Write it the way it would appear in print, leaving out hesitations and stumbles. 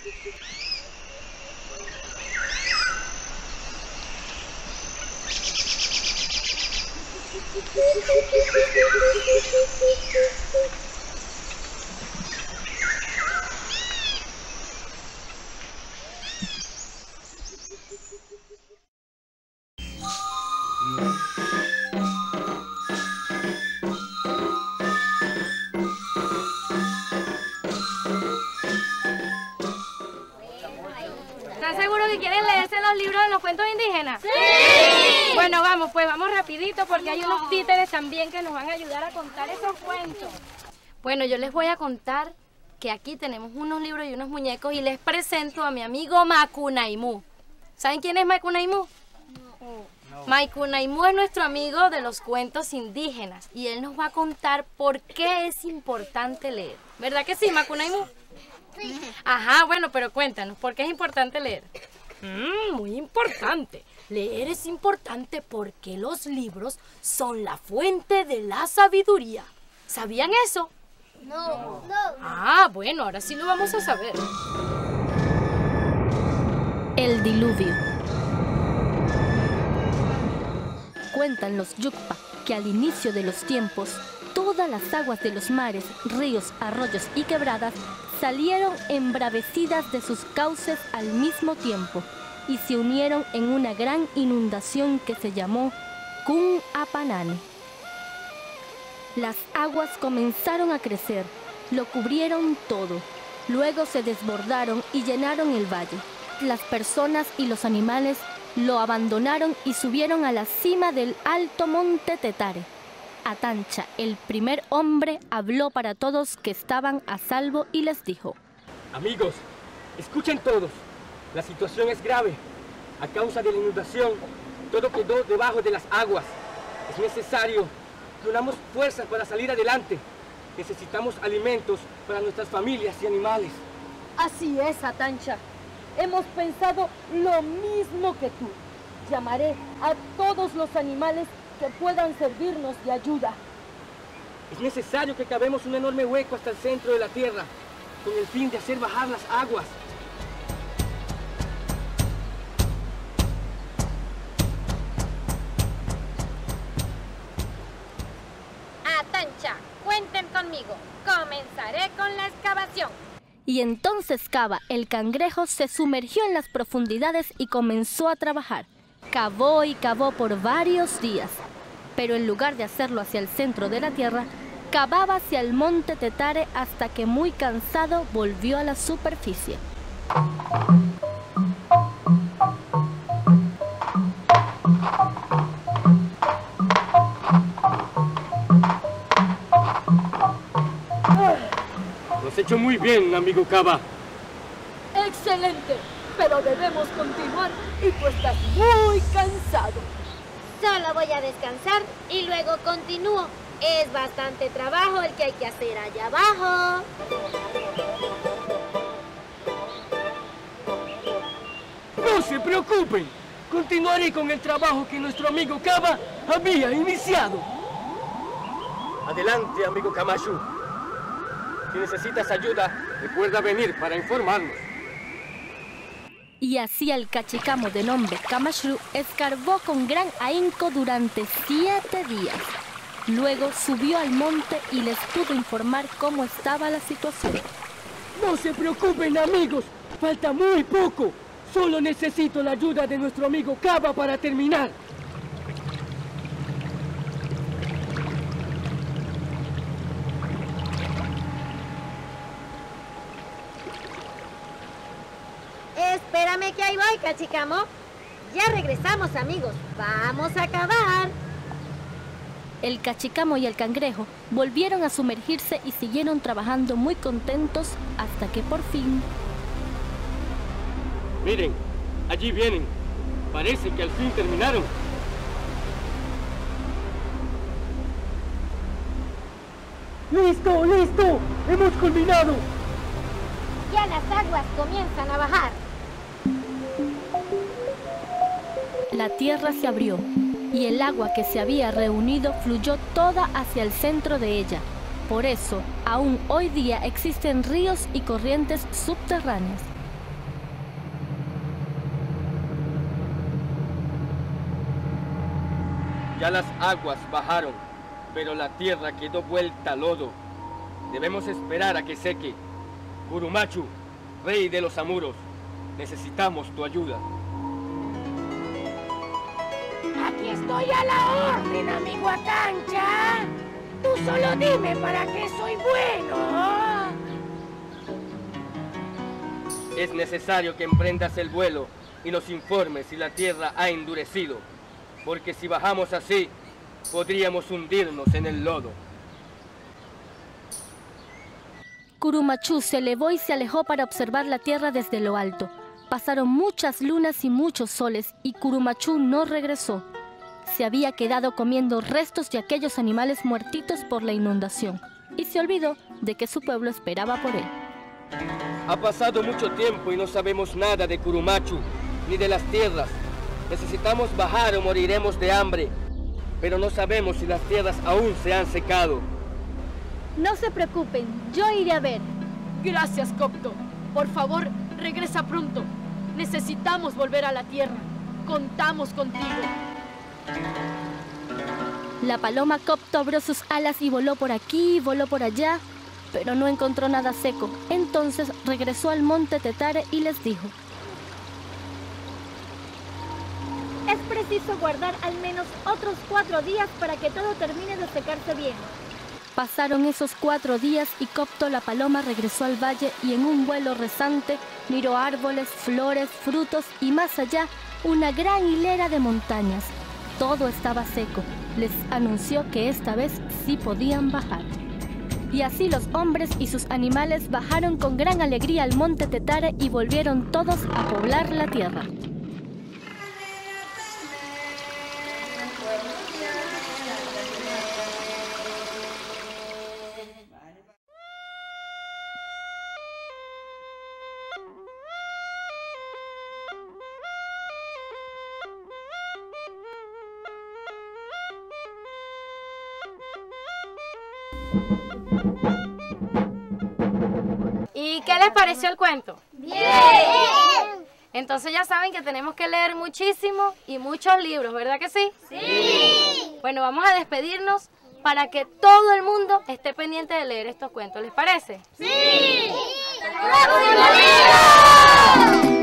¿Están seguros que quieren leerse los libros de los cuentos indígenas? ¡Sí! Bueno, vamos, pues vamos rapidito porque hay unos títeres también que nos van a ayudar a contar esos cuentos. Bueno, yo les voy a contar que aquí tenemos unos libros y unos muñecos y les presento a mi amigo Macunaímú. ¿Saben quién es Macunaímú? No. Macunaímú es nuestro amigo de los cuentos indígenas y él nos va a contar por qué es importante leer. ¿Verdad que sí, Macunaímú? Sí. Ajá, bueno, pero cuéntanos, ¿por qué es importante leer? Muy importante. Leer es importante porque los libros son la fuente de la sabiduría. ¿Sabían eso? No. Ah, bueno, ahora sí lo vamos a saber. El diluvio. Cuentan los Yukpa que al inicio de los tiempos, todas las aguas de los mares, ríos, arroyos y quebradas salieron embravecidas de sus cauces al mismo tiempo y se unieron en una gran inundación que se llamó Kun Apanane. Las aguas comenzaron a crecer, lo cubrieron todo, luego se desbordaron y llenaron el valle. Las personas y los animales lo abandonaron y subieron a la cima del alto monte Tetare. Atancha, el primer hombre, habló para todos que estaban a salvo y les dijo: Amigos, escuchen todos, la situación es grave. A causa de la inundación, todo quedó debajo de las aguas. Es necesario que unamos fuerzas para salir adelante. Necesitamos alimentos para nuestras familias y animales. Así es, Atancha. Hemos pensado lo mismo que tú. Llamaré a todos los animales que puedan servirnos de ayuda. Es necesario que cavemos un enorme hueco hasta el centro de la tierra, con el fin de hacer bajar las aguas. Atancha, cuenten conmigo. Comenzaré con la excavación. Y entonces Cava, el cangrejo, se sumergió en las profundidades y comenzó a trabajar. Cavó y cavó por varios días, pero en lugar de hacerlo hacia el centro de la tierra, cavaba hacia el monte Tetare hasta que muy cansado volvió a la superficie. Lo has hecho muy bien, amigo Cava. ¡Excelente! Pero debemos continuar y tú estás muy cansado. Solo voy a descansar y luego continúo. Es bastante trabajo el que hay que hacer allá abajo. No se preocupen. Continuaré con el trabajo que nuestro amigo Cava había iniciado. Adelante, amigo Kamashu. Si necesitas ayuda, recuerda venir para informarnos. Y así el cachicamo de nombre Kamashru escarbó con gran ahínco durante 7 días. Luego subió al monte y les pudo informar cómo estaba la situación. No se preocupen, amigos. Falta muy poco. Solo necesito la ayuda de nuestro amigo Cava para terminar. Espérame que ahí voy, cachicamo. Ya regresamos, amigos. Vamos a acabar. El cachicamo y el cangrejo volvieron a sumergirse y siguieron trabajando muy contentos hasta que por fin... Miren, allí vienen. Parece que al fin terminaron. ¡Listo, listo! ¡Hemos culminado! Ya las aguas comienzan a bajar. La tierra se abrió y el agua que se había reunido fluyó toda hacia el centro de ella. Por eso, aún hoy día existen ríos y corrientes subterráneas. Ya las aguas bajaron, pero la tierra quedó vuelta a lodo. Debemos esperar a que seque. Curumachu, rey de los Amuros, necesitamos tu ayuda. Aquí estoy a la orden, amigo Atancha. Tú solo dime para qué soy bueno. Es necesario que emprendas el vuelo y nos informes si la tierra ha endurecido, porque si bajamos así, podríamos hundirnos en el lodo. Curumachu se elevó y se alejó para observar la tierra desde lo alto. Pasaron muchas lunas y muchos soles y Curumachu no regresó. Se había quedado comiendo restos de aquellos animales muertitos por la inundación y se olvidó de que su pueblo esperaba por él. Ha pasado mucho tiempo y no sabemos nada de Curumachu ni de las tierras. Necesitamos bajar o moriremos de hambre, pero no sabemos si las tierras aún se han secado. No se preocupen, yo iré a ver. Gracias, Copto. Por favor, regresa pronto. Necesitamos volver a la tierra. Contamos contigo. La paloma Copto abrió sus alas y voló por aquí, voló por allá, pero no encontró nada seco. Entonces regresó al monte Tetare y les dijo: Es preciso guardar al menos otros 4 días para que todo termine de secarse bien. Pasaron esos 4 días y Copto la paloma regresó al valle y en un vuelo rasante miró árboles, flores, frutos y más allá una gran hilera de montañas. Todo estaba seco. Les anunció que esta vez sí podían bajar. Y así los hombres y sus animales bajaron con gran alegría al monte Tetare y volvieron todos a poblar la tierra. ¿Y qué les pareció el cuento? ¡Bien! Entonces ya saben que tenemos que leer muchísimo y muchos libros, ¿verdad que sí? ¡Sí! Bueno, vamos a despedirnos para que todo el mundo esté pendiente de leer estos cuentos, ¿les parece? ¡Sí! ¡Próximo libro!